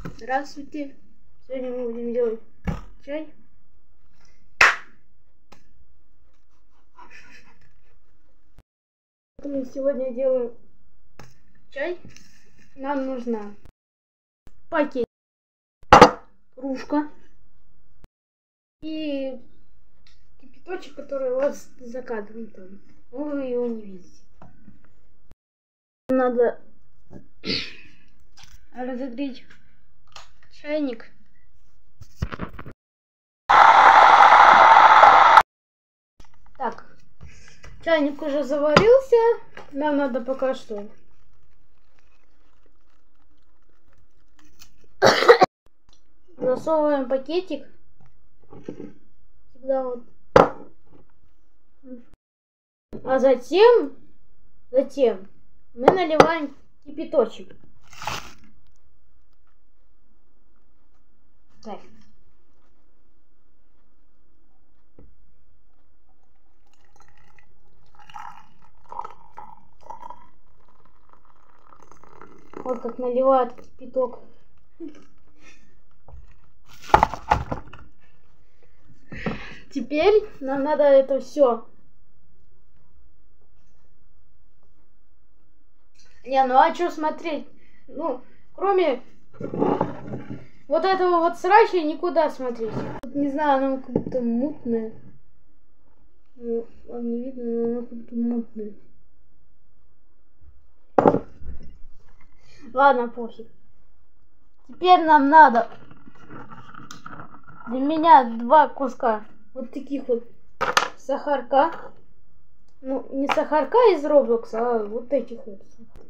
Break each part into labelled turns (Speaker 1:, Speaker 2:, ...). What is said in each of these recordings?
Speaker 1: Здравствуйте. Сегодня мы будем делать чай. Мы сегодня делаем чай. Нам нужна пакет, кружка и кипяточек, который у вас за кадром там. Вы его не видите. Надо разогреть чайник. Так, чайник уже заварился. Нам надо пока что засовываем пакетик. Всегда вот. А затем мы наливаем кипяточек. Так. Вот как наливают кипяток. Теперь нам надо это все. Не, ну а что смотреть? Ну, кроме вот этого вот срача никуда смотреть. Тут, не знаю, оно как будто мутное. Ну, вам не видно, но оно как будто мутное. Ладно, пофиг. Теперь нам надо для меня 2 куска вот таких вот сахарка. Ну, не сахарка из Роблокса, а вот этих вот.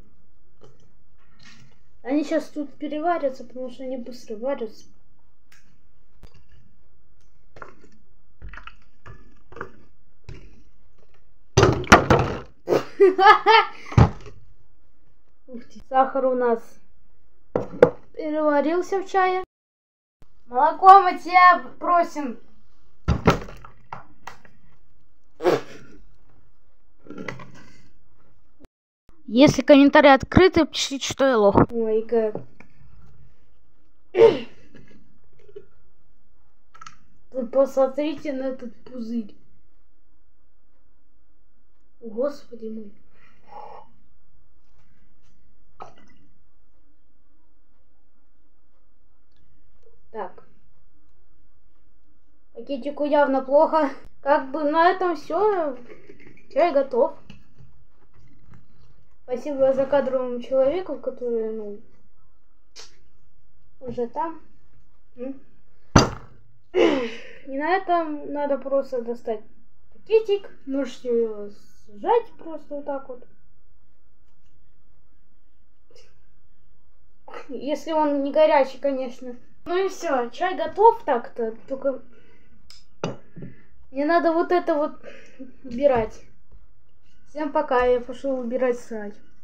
Speaker 1: Они сейчас тут переварятся, потому что они быстро варятся. Ух ты. Сахар у нас переварился в чае. Молоко мы тебя просим. Если комментарии открыты, пишите, что я лох. Ой, как. Вы посмотрите на этот пузырь. Господи мой. Так. Пакетику явно плохо. Как бы на этом все. Чай готов. Спасибо закадровому человеку, который, ну, уже там. И на этом надо просто достать пакетик. Можете его сжать просто вот так вот. Если он не горячий, конечно. Ну и все, чай готов так-то. Только мне надо вот это вот убирать. Всем пока, я пошел убирать срать.